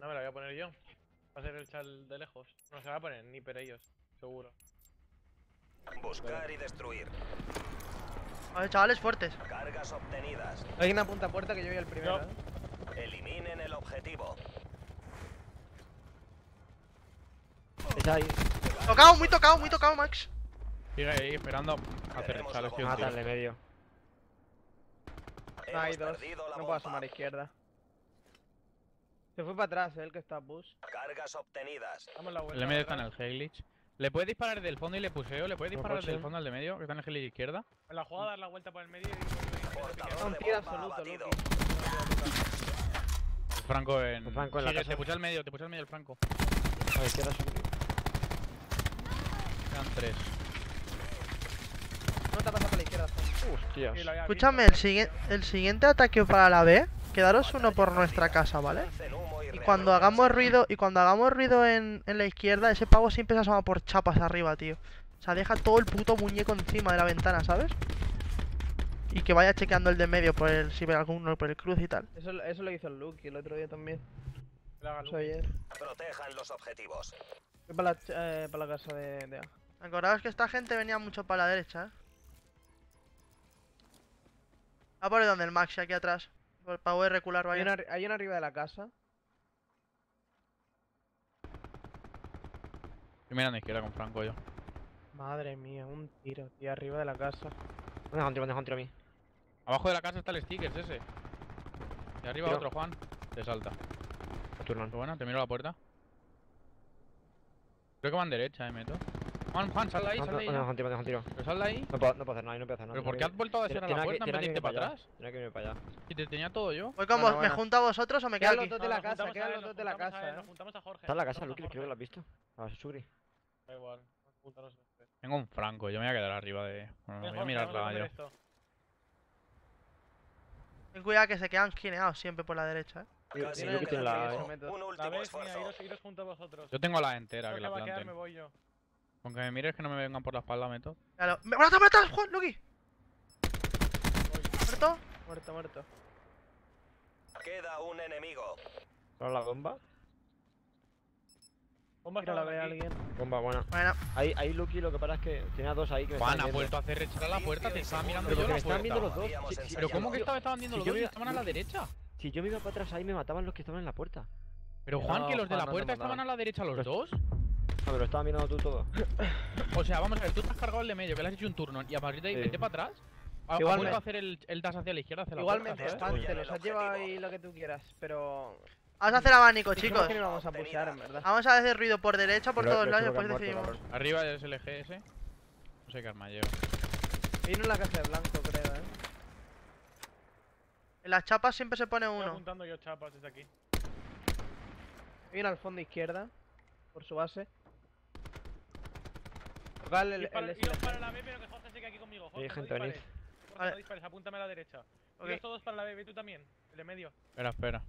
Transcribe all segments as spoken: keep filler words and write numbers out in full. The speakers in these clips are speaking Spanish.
No me la voy a poner yo. Va a ser el chal de lejos. No se va a poner ni per ellos, seguro. Buscar y destruir. A ver, chavales fuertes. Cargas obtenidas. Hay una punta puerta que yo voy al primero, No. ¿eh? Eliminen el objetivo. Está ahí. Tocado, muy tocado, muy tocado, Max. Sigue ahí esperando a hacer el chale, tío. Matarle medio. No, hay Hemos dos. perdido la No puedo bomba. asomar a izquierda. Se fue para atrás, ¿eh? El que está bus. Cargas obtenidas. Damos la vuelta. El de medio está para en el atrás. Heilich. ¿Le puedes disparar del fondo y le puseo? ¿Le puedes No, disparar coche. del fondo al de medio, que está en el Heilich izquierda? En la jugada dar la vuelta por el medio y... Portador Un de tiro bomba absoluto, abatido. Lucky. Franco en... El Franco en la Sigue, casa. te puse al medio, te puse al medio el Franco. A la izquierda sube. Quedan tres. No te ha pasado por la izquierda, Juan. Hostias. Sí, lo había Escúchame, el, visto, sigui- el siguiente ataque para la B, quedaros uno por nuestra casa, ¿vale? Lancen humo Y cuando reanúdense. hagamos ruido, y cuando hagamos ruido en, en la izquierda, ese pavo siempre se asoma por chapas arriba, tío. O sea, deja todo el puto muñeco encima de la ventana, ¿sabes? Y que vaya chequeando el de medio por el, si ve alguno por el cruz y tal. Eso, eso lo hizo el Lucky el otro día también. Que le haga Eso luz. ayer. Protejan los objetivos. Fui para la, ch- eh, para la casa de, de A. Acordaos que esta gente venía mucho para la derecha, ¿eh? Va por donde el Max, aquí atrás. Por el pavo de recular, Hay vaya. una, hay una arriba de la casa. Estoy mirando a izquierda con Franco yo. Madre mía, un tiro, tío, arriba de la casa. Me deja un tiro, me deja un tiro a mí. Abajo de la casa está el stickers ese. Y arriba Tiro. otro, Juan. Te salta. A turno. Pero bueno, te miro la puerta. Creo que van derecha, eh, meto. Juan, Juan, sal de ahí, Me sal de ahí. deja ya. un tiro, me deja un tiro. Pero sal de ahí. No puedo, no puedo hacer nada, no puedo hacer nada. ¿Pero por qué has vuelto a descer a Tiene la que- puerta en tiene vez de que irte irme para allá. atrás? Tiene que irme para allá. Y te tenía todo yo. Voy con Bueno, vos, ¿me bueno. junto a vosotros o me quedo Quedan los aquí? dos No, de la nos casa, juntamos quedan a los él, dos de nos la juntamos a casa, él, eh. Nos juntamos a Jorge. Está en la nos casa, juntamos Lucky, a creo que lo has Jorge. visto. A Sugri. Da igual. Nos juntamos a Jorge. Tengo un Franco, yo me voy a quedar arriba de... Bueno, Ven, voy a Jorge, mirarla vamos a yo. comer esto. Ten cuidado que se quedan skineados siempre por la derecha, ¿eh? Casi Lucky no tiene queda la- tiempo. método. Un La último ves, mira, esfuerzo. iros, iros junto a vosotros. Yo tengo la entera, Creo que que la va a quedar, me planten. voy yo. Con que me mires que no me vengan por la espalda, meto. Claro. ¡Me ¡Mata, mata, Juan, Lucky! ¿Muerto? Muerto, muerto. Queda un enemigo. ¿Para la bomba? Bomba Mira, la está ve aquí. alguien. Bomba buena. Bueno, Ahí, ahí Lucky, lo que pasa es que tenía dos ahí que me Juan, estaban ha viendo. vuelto a hacer rechazar a la puerta, te estaba mirando Pero yo que me la estaban viendo puerta. los dos. Podríamos Sí, sí, ensayar. Pero ¿cómo que yo- estaba, estaban viendo si los yo dos y iba- estaban a la derecha? Si yo me iba para atrás ahí me mataban los que estaban en la puerta. Pero No, Juan, que los de Juan, la no te puerta estaban mataban. a la derecha los Pues- dos. No, pero estaba mirando tú todo. O sea, vamos a ver, tú te has cargado el de medio, que le has hecho un turno y a partir de ahí Sí. vete para atrás. Ha, ha Igualmente. vuelto a hacer el, el dash hacia la izquierda, hacia la Igualmente, puerta, ¿sabes? Juan, te Destruyan los el has llevado objetivo. ahí lo que tú quieras, pero... vamos a hacer abanico, Dijimos chicos. que no íbamos a pushear, en verdad. Vamos a hacer ruido por derecha, por Pero todos le lados y juro que después han muerto, decidimos. cabrón. Arriba es el G S. No sé qué arma lleva. Vino en la casa de blanco, creo, eh. En las chapas siempre se pone Estoy uno. apuntando yo chapas desde aquí. Vino al fondo izquierda, por su base. Tocar el, Dispara- el iros para la B, pero que Jorge se quede aquí conmigo. Jorge, Sí, no gente, dispares. venid. Jorge, Vale. no dispares, apúntame a la derecha. Ok. Iros todos para la B, ve tú también. El de medio. Espera, espera.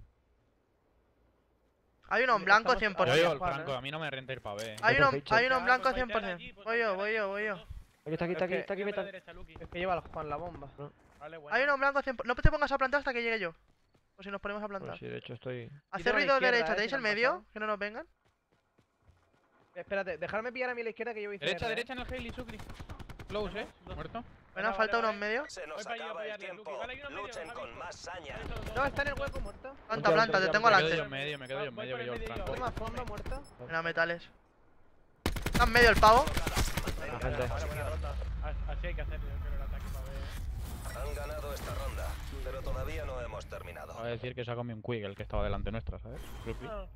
Hay uno en blanco Estamos- cien Yo por digo cien. el Juan, Franco, ¿eh? a mí no me renta ir para B. Hay uno, Perfecto. hay uno en Ya, blanco pues cien por baitear cien. aquí, pues Voy yo, baitear voy aquí, yo, voy yo. vosotros Aquí está, aquí está, Es aquí que- está, aquí Tírame está. a la derecha, Lucky. Es que lleva el Juan la bomba. Vale, bueno. Hay uno en blanco cien por cien. No te pongas a plantar hasta que llegue yo. O si nos ponemos a plantar. Bueno, sí, de hecho estoy... Hacer Quita a la ruido izquierda, derecha. eh, ¿Tenéis si el no han medio? pasado. Que no nos vengan. Espérate, dejarme pillar a mí a la izquierda que yo voy a Derecha, derecha en el Hailey, Sucri. Close, eh. Muerto. Bueno, Vale, falta vale, uno en vale. medio. Se nos Voy para allá a acaba el apoyarle, tiempo. Lucky. Vale, hay uno en medio, Luchen Javi. con más saña. No, está en el hueco muerto. Planta, Hostia, planta, te hostia, tengo Me quedo yo delante. en medio, me quedo yo en Voy medio, por que el yo el medio, Franco. Toma fondo, muerto. Mira, metales. Está en medio el pavo. La gente. Vale, buena ronda. As- Así hay que hacerlo, yo creo, el ataque para ver. Han ganado esta ronda, pero todavía no hemos terminado. Va a decir que se ha comido un quick el que estaba delante nuestra, ¿sabes? Sucri. Ah,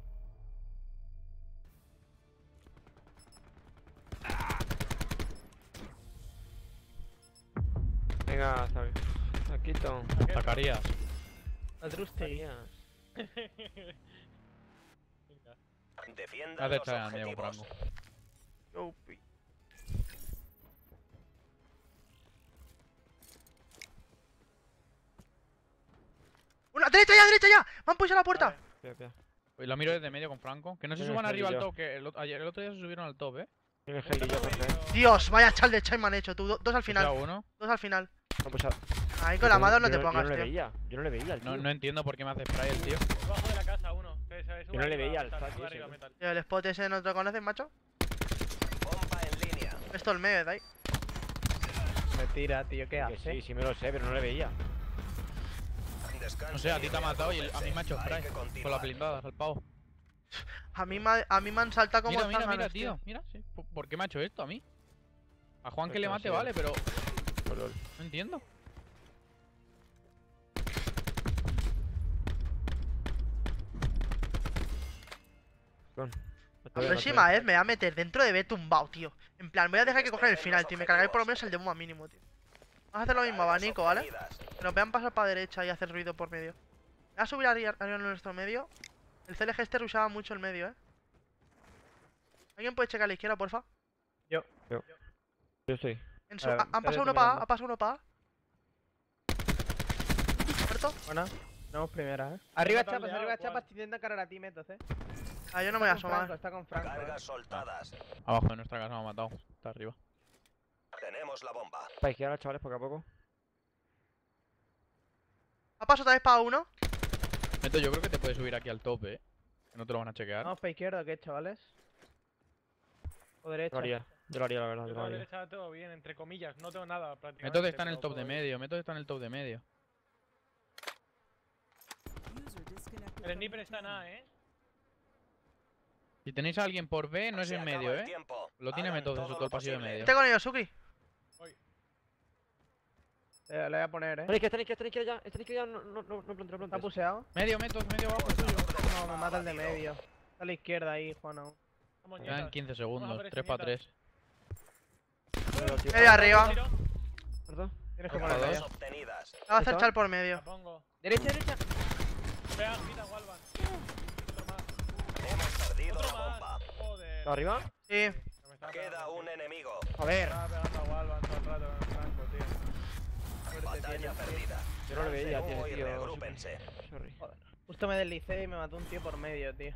Venga, Zabi. Saquito. Zacarías. La Trusty. venga. Defiendan Haz de los echar al medio, objetivos. Franco. Yupi. ¡Una! ¡Derecha ya, derecha ya! ¡Me han puesto a la puerta! Vale. Espera, espera. Y lo miro desde medio con Franco. Que no se Tiene suban el arriba al Hailey top, que el, ot- ayer, el otro día se subieron al top, eh. Tiene el Hailey yo, Jorge. Dios, vaya chal de chai me han hecho, tú. Do- Dos al Final. final. uno. Dos al final. No, pues, a- Ahí con la yo Amador no te yo pongas, Yo no le tío. veía, yo no le veía al tío. No, no entiendo por qué me hace spray el tío. Debajo de la casa, uno. Que se, se sube no le arriba, veía al metal, Fat sube ese, arriba, ¿no? metal. Tío, el spot ese no te lo conoces, macho. Bomba en línea. Esto el medio de ahí. Me tira, tío, ¿qué Que hace? sí, sí me lo sé, pero no le veía. Descansen No sé, a ti te ha y matado y el- a mí me ha hecho Hay spray. que Con continuar. las blindadas, al pavo. A mí, me ha- a mí me han saltado como Mira, mira, zánganos, mira, tío. tío. Mira, sí. ¿Por- ¿Por qué me ha hecho esto a mí? A Juan que Pues le no mate, sé. vale, pero Lol. no entiendo. Con. La próxima vez me voy a meter dentro de B tumbado, tío. En plan, voy a dejar que cojan el final, tío. Me cargaré por lo menos el de bomba mínimo, tío. Vamos a hacer lo mismo, Cargas abanico, ¿vale? obtenidas. Que nos vean pasar para derecha y hacer ruido por medio. Voy a subir arriba, arriba en nuestro medio. El C L G este rushaba mucho el medio, ¿eh? ¿Alguien puede checar a la izquierda, porfa? Yo estoy. En su... A ver, ah, han pasado espérate, uno para A, mirando. ha pasado uno para A. ¿Muerto? Buena. Tenemos primera, eh. Arriba matado chapas, al de arriba A, ¿cuál? chapas, te intentan cargar a ti, metos, eh. Ah, yo no me voy a Está con Franco, asomar. está con Franco. eh. Cargas soltadas. Abajo de nuestra casa me ha matado. Está arriba. Tenemos la bomba. Para izquierda, chavales, poco a poco. Ha pasado otra vez para uno. Meto, yo creo que te puedes subir aquí al tope, eh. Que no te lo van a chequear. Vamos para izquierda, ¿qué, chavales? O Yo derecha. lo haría. Yo lo haría, la verdad. Yo Yo con lo la haría. derecha todo bien, entre comillas. No tengo nada prácticamente. Método está en el pero top de puedo ir. medio. Método está en el top de medio. El sniper está en A, eh. Si tenéis a alguien por B, no es Se en acaba medio, el eh. tiempo. Lo tiene Hagan Método eso todo todo el lo pasillo de posible. medio. Vete con ellos, Suki. Eh, le voy a poner, eh. Está a la izquierda, está a la izquierda ya. Está a la izquierda ya. No, no, no, no plantes, no Está plantes. puseado. Medio, Método, medio abajo tuyo. No, me mata el de medio. Está a la izquierda ahí, Juan aún. Vamos, Quedan nietas. quince Vamos a segundos. ver tres para esquinitas. tres. Pero, tío, Medio arriba. Tiro, ¿verdad? Tienes que Ojo, ponerle dos. ya. Obtenidas. La va a hacer ¿Eso? chal por la medio. pongo. Derecha, derecha. Vea, quita Walvan. Otro más. Hemos perdido Otro la más. bomba. Joder. ¿Está arriba? Sí. Que me está Queda pegando, un tío. enemigo. A ver. Estaba pegando a Walvan todo el rato con el Franco, tío. Suerte Batalla tienes, tío. perdida. Yo no le veía, Lancen tío, humo y tío. reagrúpense. Sorry. Justo me deslicé y me mató un tío por medio, tío.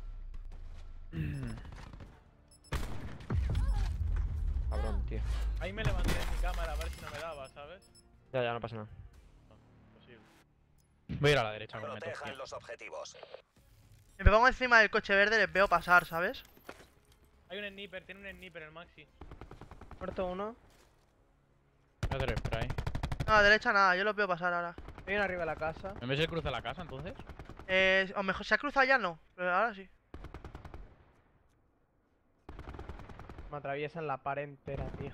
Cabrón, tío. Ahí me levanté en mi cámara a ver si no me daba, ¿sabes? Ya, ya, no pasa nada. Imposible. Voy a ir a la derecha con Método, Protejan tío. los objetivos. Si me pongo encima del coche verde, les veo pasar, ¿sabes? Hay un sniper, tiene un sniper el Maxi. Muerto uno. Voy a hacer spray. No, a la derecha nada, yo los veo pasar ahora. Hay uno arriba de la casa. ¿Me ves el cruce de la casa entonces? Eh, o mejor, se ha cruzado ya no, pero ahora sí. Me atraviesan la pared entera, tío.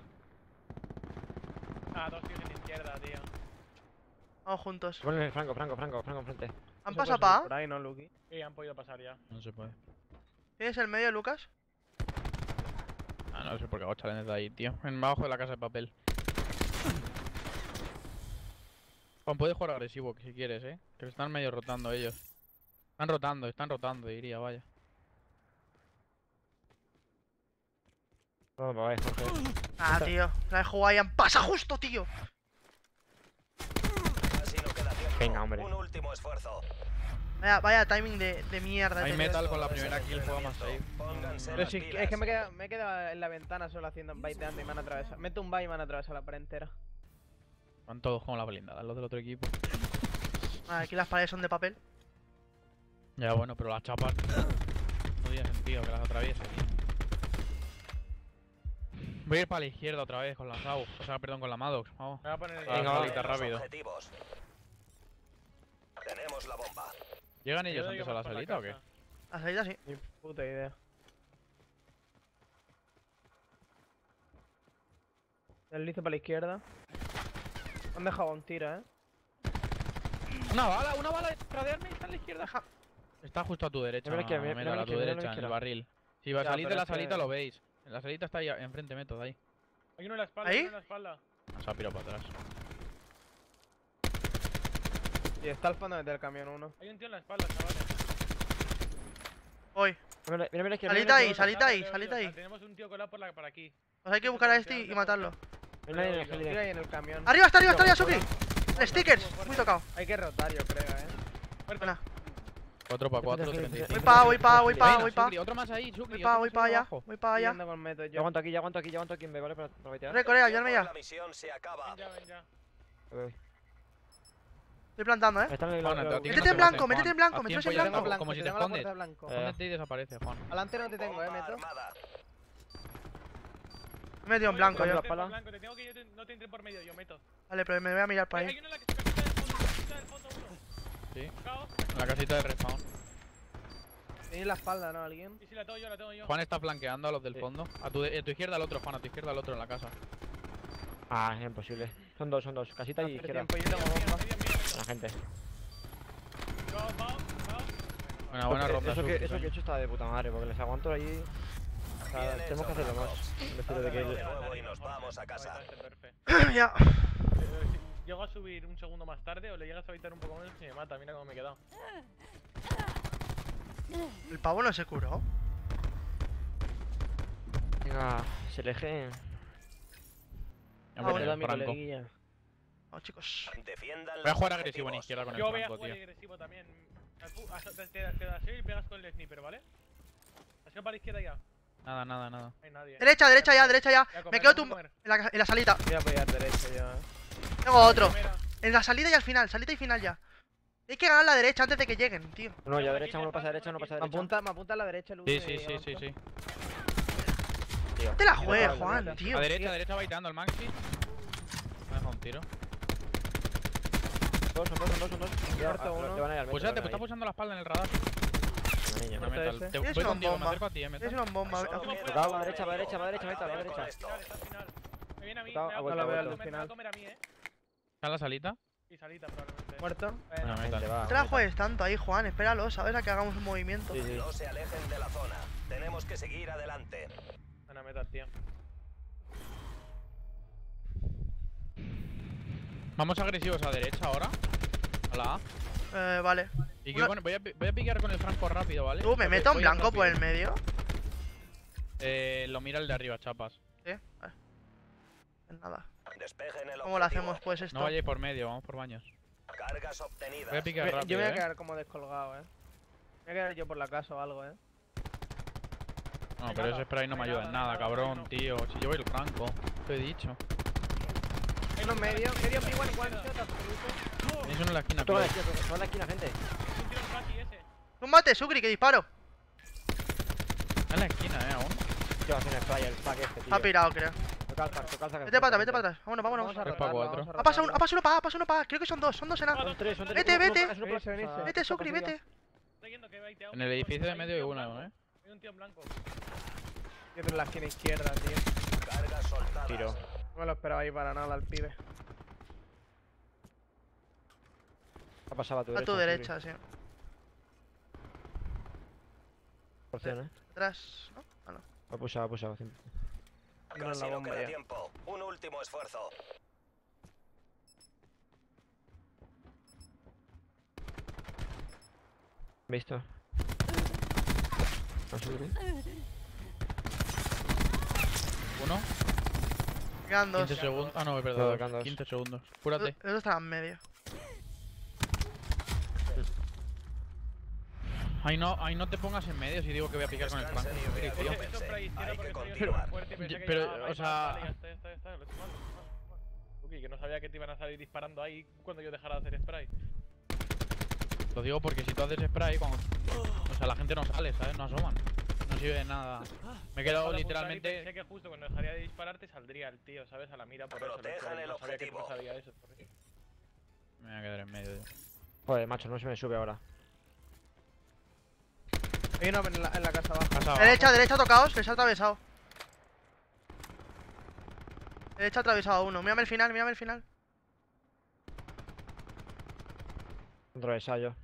Ah, dos tíos en izquierda, tío. Vamos juntos. Ponle Franco, Franco, Franco, Franco enfrente. ¿Han Eso pasado puede ser pa' Por ahí, ¿no, Lucky? Sí, han podido pasar ya. No se puede. ¿Tienes el medio, Lucas? Ah, no sé por qué hago challenge de ahí, tío. En abajo de la casa de papel. Juan, puedes jugar agresivo si quieres, eh. Que están medio rotando ellos. Están rotando, están rotando, diría, vaya. Vamos, va, Jorge. Ah, tío. La he jugado y han pasado justo, tío. Así no queda tiempo. Venga, hombre. Un último esfuerzo. Vaya, vaya timing de, de mierda. he Hay tenido. metal con la Esto es primera el kill, juega más safe. entrenamiento. Pónganse Pero las si pilas. es que me he quedado, me he quedado en la ventana solo haciendo baiteando y me han atravesado. Meto un bye y me han atravesado la pared entera. Van todos con la blindada, los del otro equipo. Ah, aquí las paredes son de papel. Ya, bueno, pero las chapas no tiene sentido que las atraviese, tío. Voy a ir para la izquierda otra vez con la Sau. O sea, perdón, con la Maddox. Vamos. Me voy a poner el Venga, Protejan va. los rápido. objetivos. Tenemos la bomba. ¿Llegan Yo ellos doy antes a más la por salita o qué? casa. La salida sí. Ni puta idea. Deslizo para la izquierda. Me han dejado un tiro, eh. Una bala, una bala detrás de Armin, está a la izquierda. Ja. Está justo a tu derecha, Mira la izquierda, mira- Metal, mira la a tu izquierda, mira la derecha, en el izquierda. barril. Si va Ya, salís de pero la es que- salita lo veis. En la salita está ahí enfrente, Método, ahí. Hay uno en la espalda, ¿Ahí? hay uno en la espalda. Se ha pirado para atrás. Y está al fondo del camión uno. Hay un tío en la espalda, chavales. Voy. Mira, mira, mira, izquierda, Salita mira, ahí, izquierda. salita ahí, Leo, Leo, salita o sea, ahí. Tenemos un tío colado por, la, por aquí. Pues hay que buscar a este y, y matarlo. Hay nadie en el Tira heli. Tira ahí en el camión. ¡Arriba, está arriba, está arriba, Suki! El stickers, muy tocado. Hay que rotar, yo creo, eh. Muerto. Buena. cuatro para cuatro, Voy treinta y Voy cinco. pa, voy pa, voy pa, Venga, voy pa. Sukri, otro más ahí, Sukri. Voy pa, otro voy más pa ahí allá. abajo. Voy pa allá. Yendo con meto Yo yo. aguanto aquí, yo aguanto aquí, yo aguanto aquí en B, ¿vale? Para, para baitear. Corre, Corea, El ayúdame tiempo ya. de La misión se acaba. Ven ya, ven ya. Voy, voy. Estoy plantando, eh. Están en el Juan, a ti no Métete te en va a blanco, hacer, métete Juan. en blanco, Haz métenos tiempo en ya, blanco. como- blanco, Como si te te tengo la puerta escondes. blanco. Eh. Escóndete y desaparece, Juan. Adelante no te tengo, eh, Bomba meto. armada. Me he metido en blanco Oye, yo. la te pala. blanco, te tengo que yo te- no te entre por medio, yo meto. Vale, pero me voy a mirar por Oye, hay ahí. uno en la casita del fondo, casita del fondo uno. Sí. Cao. En la casita de respawn. Tienes la espalda, ¿no? ¿Alguien? Y si la tengo yo, la tengo yo. Juan está flanqueando a los del Sí. fondo. A tu, de- a tu izquierda al otro, Juan, a tu izquierda al otro en la casa. Ah, es imposible. Son dos, son dos. Casita y Hace izquierda. tiempo yo tengo bomba. Medio, medio, medio. La gente. Cao, cao, cao. Una buena Porque ronda. Eso que, Suki, eso que he coño. hecho está de puta madre, porque les aguanto ahí. O sea, Bien tenemos que hecho, hacerlo Blanco. más. En vez de que. de nuevo y nos vamos a casa. Ya. ¿Llego a subir un segundo más tarde o le llegas a evitar un poco menos y me mata? Mira cómo me he quedado. El pavo no se curó. Venga, se leje. Ya Ah, me bueno. quedo Queda en mi Franco. coleguilla. No, chicos. Defiendan Voy a los jugar agresivo en objetivos. izquierda con el Yo voy a Franco, jugar tío. agresivo también. Apu- hasta- Te, te, te das y pegas con el sniper, ¿vale? ¿Has ido para la izquierda ya? No Nada, nada, nada. hay nadie. Derecha, derecha ya, derecha ya. Voy a comer, Me quedo voy a tumba comer. en la, en la salita. Voy a apoyar derecho yo, eh. Tengo otro. Primera. En la salida y al final, salida y final ya. Hay que ganar la derecha antes de que lleguen, tío. Uno ya Aquí derecha, me uno pasa pasa, derecha, uno aquí. pasa Me derecha. apunta, me apunta a la derecha el uno Sí, y sí, sí, sí, avanzo. sí. Tío. No te la Mira, juegues, Pablo, Juan, mira. tío. A derecha, a derecha va tirando el Maxi. Me ha dejado un tiro. Dos, son dos, son dos, son dos. Cuidado, Muerto ah, uno. te van a ir al metro, Púsate, te pues está van a ir. pulsando la espalda en el radar. Una niña. Una Muerto metal. ese. Te Tienes voy una contigo, me bomba. acerco a ti, eh, metal. Es una bomba. Solo a- queda Tocado, un va derecha, va derecha, va derecha, enemigo. meta, va Acabar derecha. con esto. Final, está al final. Me viene a mí, Tocado, me ha va a vuelto, comer, ha me va a vuelto. comer, me va a comer a mí, eh. ¿Está en la salita? Y salita probablemente. Muerto. Bueno, Bueno, Gente, metal. va, No te la meta. juegues tanto ahí, Juan. Espéralo, ¿sabes? A que hagamos un movimiento. Sí, sí. No se alejen de la zona. Tenemos que seguir adelante. buena meta, tío. Vamos agresivos a derecha ahora. A la A. Eh, vale. Y Una- que, bueno, voy, a, pi- voy a piquear con el Franco rápido, ¿vale? Tú, me Voy- meto en voy blanco rápido. por el medio. Eh, lo mira el de arriba, chapas. Sí, vale. Pues nada. Despejen el ¿Cómo lo objetivo. hacemos pues esto? No vayáis por medio, vamos por baños. Cargas obtenidas. Voy a piquear Me- rápido, yo me voy a eh. quedar como descolgado, eh. Me voy a quedar yo por la casa o algo, eh. No, pero ese spray no me ayuda en nada, cabrón, tío. Si yo voy el Franco, te he dicho. Hay uno medio, medio P uno one shot absoluto. Tenéis uno en la esquina, Toda la tío. esquina, toda la esquina, gente. Un tiro en Fati ese. ¡Túmbate, Sucri, que disparo! Está en la esquina, eh, aún. Tío, hace un spray el pack este, tío. Ha pirado, creo. Toca alzar, toca alzar. Vete para atrás, vete para atrás. Vámonos, Vamos vámonos. a Es pa' rotarlo, cuatro. vamos a Ha pasado uno, ha rotarlo. pasado uno para, ha pasado uno para. Creo que son dos, son dos en A. Son tres, son tres. Vete, uno- uno- vete. es uno plus, Venirse, o sea, venirse. Vete, está Sucri, conseguido. vete. Estoy yendo que he baiteado. En el edificio de Hay un medio hay tío uno, blanco. eh. Hay un tío en blanco. Yo en la esquina izquierda, tío. Cargas soltadas. Tiro. No me lo esperaba ahí para nada al pibe. Ha pasado a tu A derecha. tu derecha, sí. Porción, eh. Atrás, ¿no? Ah, no. Ha pushado, ha pushado. cien. No en Casi la no bomba queda ya. tiempo. Un último esfuerzo. ¿Visto? ¿No sube? Uno. Quedan dos. quince segundos. Ah, no, es Todo, verdad. quedan dos. quince segundos. Los Cúrate. dos están en medio. Ahí no, ahí no te pongas en medio si digo que voy a picar con el Franco. Descansen y Tío, tío. reagrúpense. Eso para izquierda Hay que porque soy continuar. fuerte y pensé que Pero, llevaba o más, sea- vale, ya está, ya está, ya está, lo he hecho mal, lo he hecho mal, lo he hecho mal. Uki, que no sabía que te iban a salir disparando ahí cuando yo dejara de hacer spray. Lo digo porque si tú haces spray, cuando... O sea, la gente no sale, ¿sabes? No asoman. No sirve de nada. Me he quedado Acabo de apuntar y Pensé literalmente... que justo cuando dejaría de dispararte saldría el tío, ¿sabes? A la mira por eso. lo he hecho, Protejan el no sabía que objetivo. pasaría eso. por eso. Me voy a quedar en medio, tío. Joder, macho, no se me sube ahora. Hay uno en la, en la casa abajo. Casa abajo. Derecha, derecha, tocaos, les ha atravesado. Derecha atravesado a uno. Mírame el final, mírame el final. Atravesado yo.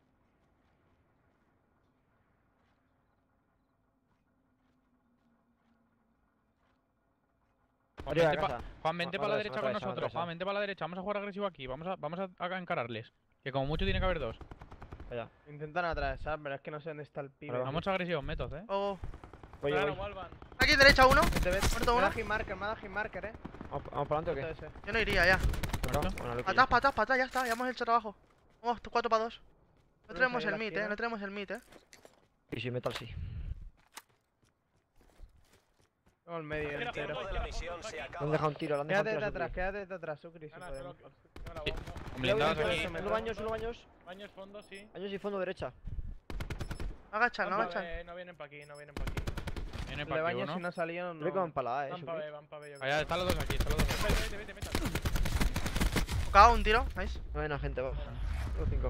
Juan, Arriba de vente pa- casa. Juan, vente No, para la no derecha atravesa, con no nosotros. atravesa. Juan, vente para la derecha. Vamos a jugar agresivo aquí. Vamos a, vamos a, a encararles. Que como mucho tiene que haber dos. Vaya. Intentan atravesar, pero es que no sé dónde está el pibe. Ahora Vamos agresivos, métodos, eh. Oh. Voy, Claro, voy. Walvan. Aquí derecha uno. Vete, vete. Muerto Me da uno. hit marker, me da hit marker, eh. ¿Vamos, vamos para adelante o Muerto qué? ese. Yo no iría ya. ¿Tocado? Muerto. Bueno, lo Para pillo. atrás, para atrás, para atrás, ya está. Ya hemos hecho trabajo. Vamos, cuatro para dos. No Uno tenemos se ve el en la mit, eh. esquina. No tenemos el mit, eh. Y si metal sí. Tengo el medio Mira, entero. Tiempo de la misión se Le han acaba. dejado un tiro, le han dejado un Quédate tiro. de a atrás, Sucri. quédate de atrás, Sucri, si Ana, podemos. solo- No, la Sí. bomba. Con blindados Luego aquí. se me- Uno baños, uno baños. Baños, fondo, sí. Baños y fondo derecha. No agachan, no Van pa' agachan. B, no vienen pa' aquí, no vienen pa' aquí. Viene Le para aquí baño si uno. no ha salido, no. Creo que van empaladas, eh. Van pa' Subri. B, van pa' B, yo Allá creo. están los dos aquí, están los dos aquí. Vete, vete, vete, vete. Tocado un tiro, nice. No hay nada, gente, va. Tengo cinco.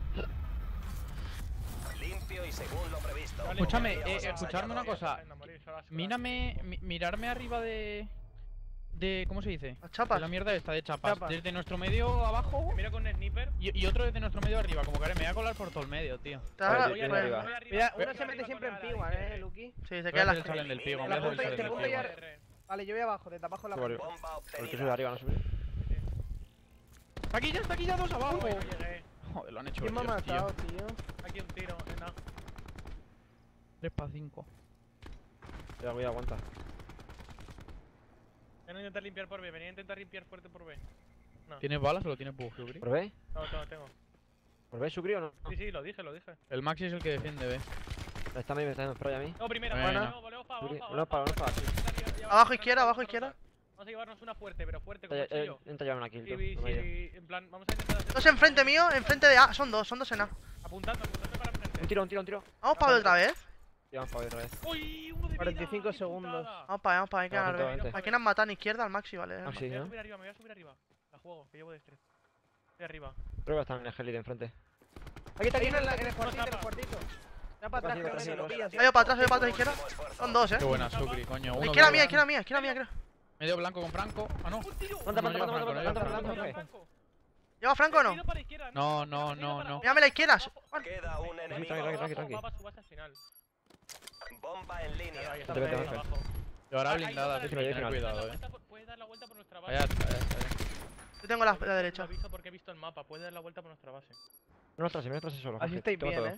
Limpio y según lo previsto. Vale, Escúchame, vamos eh, a escuchadme una morir, cosa. venga, a morir, solo a- Mírame, mi- mirarme arriba de... De... ¿Cómo se dice? Las De chapas. la mierda esta, de chapas. Chapas. Desde nuestro medio abajo Mira con el sniper. y, y otro desde nuestro medio arriba. Como que ahora me voy a colar por todo el medio, tío. Te haga- Vale, Voy viene pues- arriba. voy arriba, Mira, voy uno se arriba mete siempre en con la P one, eh, R. Lucky. Sí, se Voy a queda hacer la el challenge del pigo, voy a La hacer el punta y challenge te del punto pigo. y ar- Vale, yo voy abajo, te tapo la Subo arriba. puerta. Bomba Porque soy de obtenida. arriba, no subir. Está aquí ya, está aquí ya dos abajo. Uy, no llegué. Joder, lo han hecho ¿Quién me ha ellos, tío. matado, tío? Aquí un tiro, en A. tres para cinco. Cuidado, cuidado, aguanta. Ven a intentar limpiar por B, venía a intentar limpiar fuerte por B. No, ¿Tienes balas o lo tienes bug, Subri? ¿Por B? no, tengo, tengo. ¿Por B, Subri o no? Sí, sí, lo dije, lo dije. El Maxi es el que defiende, ve. Me está, me está dando spray a mí. No, primera, Buena. voleo, voleo pa, Subri. vamos pa, Uno para, uno vamos para, sí. pa. Abajo izquierda, abajo izquierda. Vamos a llevarnos una fuerte, pero fuerte como Eh, eh, chillo. Intenta llevar una kill, Sí, tú. sí, no me ayuda. sí, en plan, vamos a intentar hacer... Dos enfrente mío, enfrente de A. Son dos, son dos en A. Apuntando, apuntando para enfrente. Un tiro, un tiro, un tiro. Vamos para B otra vez. Y vamos para B otra vez. ¡Uy! Uno de vida, cuarenta y cinco qué segundos. putada. Vamos para B, vamos para B, hay que Vamos, ganar vente, B. vente. ¿A quién han matado en izquierda? Al Maxi, vale. Maxi. Me voy a ¿no? subir arriba, me voy a subir arriba. La juego, que llevo de estrés. Estoy arriba. Creo que están en el heli de enfrente. Aquí está, Hay aquí uno en, la- está. en el cuartito, en el tapa. cuartito. Tapa atrás, Vacío, creo que vacío, se lo vacío. pillas. He ido para atrás, he ido para atrás izquierda. Último esfuerzo. Son dos, eh. Qué buena, Subri, coño. Uno Izquierda medio mía, blanco. izquierda mía, izquierda mía, creo. Medio blanco con Franco. Ah, no. ¡Un tiro! Planta, No planta, lleva planta, Franco, no planta, lleva planta, Franco. planta, Franco. ¿Lleva Franco o no? Tiro para izquierda, No, no, Tiro no, para no. abajo. Mírame la izquierda. Queda un enemigo. tranqui, tranqui, tranqui. Va para su base al final. Bomba en línea. Ahí está, Vete, vete, ahí vete. abajo. Llevará Ahí, ahí, blindada, ahí, tienes que ahí, tener ahí, cuidado, Puedes eh. dar la vuelta- Puedes dar la vuelta por nuestra base. Allá está, allá está. eh. Yo tengo la, Lo- la Lo derecha. aviso porque he visto el mapa. Puedes dar la vuelta por nuestra base. No atrás, no atrás solo. Así Jorge, estáis toma bien, todo. eh.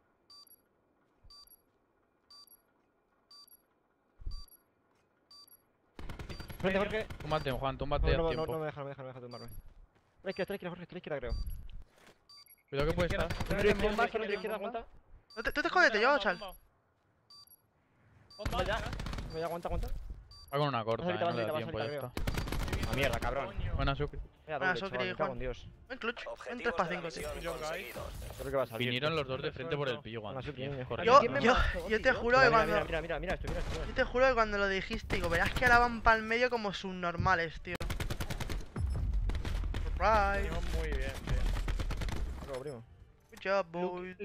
Frente, Jorge. Túmbate, Juan, No, túmbate no, a no, no tiempo. me deja, no me deja, no me deja tumbarme. Está izquierda, está izquierda, Jorge, está izquierda, creo. Cuidado que puede estar. Un tiro ¿Tienes izquierda, bomba? un tiro ¿Tienes izquierda, bomba? aguanta. ¿Tú te, tú te escondete yo, Bomba, chal? bomba. Bomba, Ya. atrás. Venga, aguanta, aguanta. Va con una corta, Vas eh, ahorita, no le da vas tiempo, ahorita, ya vas está. Ah, mierda, cabrón. Coño. Buena, Sucri. Mira, Buena, doble, Socri, chaval, me cago Juan. en Dios. En clutch. En tres Objetivos para de la cinco, tío. misión Yo, guys. conseguidos. Creo que va a salir. Vinieron los dos de frente por el Suelto. pillo, Bueno, Juan. sí, tío. bien, Joder, Yo, ¿Quién me yo, mató, yo te tío? juro Mira, que mira, cuando. mira, mira, mira, mira esto, mira esto. mira Yo esto. te juro que cuando lo dijiste, digo, verás que ahora van para el medio como subnormales, tío. Surprise. Venimos muy bien, tío. Luego, primo. Good job, boys.